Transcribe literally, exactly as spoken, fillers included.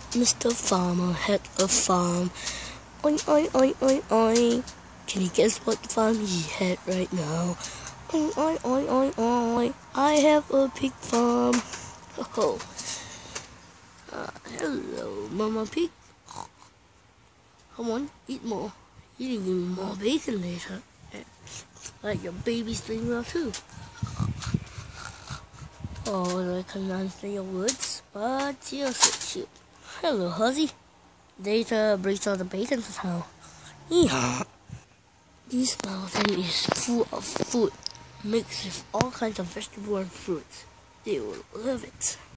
Mister Farmer had a farm. Oi, oi, oi, oi, oi. Can you guess what farm he had right now? Oi, oi, oi, oi, oi. I have a pig farm. Oh, uh, hello, Mama Pig. Come on, eat more. You can give me more bacon later. Like your baby's doing well too. Oh, I can't understand your words, but you're so cute. Hello, Huzzy. Later brings all the bacon to town. Yeah. This mountain is full of food, mixed with all kinds of vegetables and fruits. They will love it.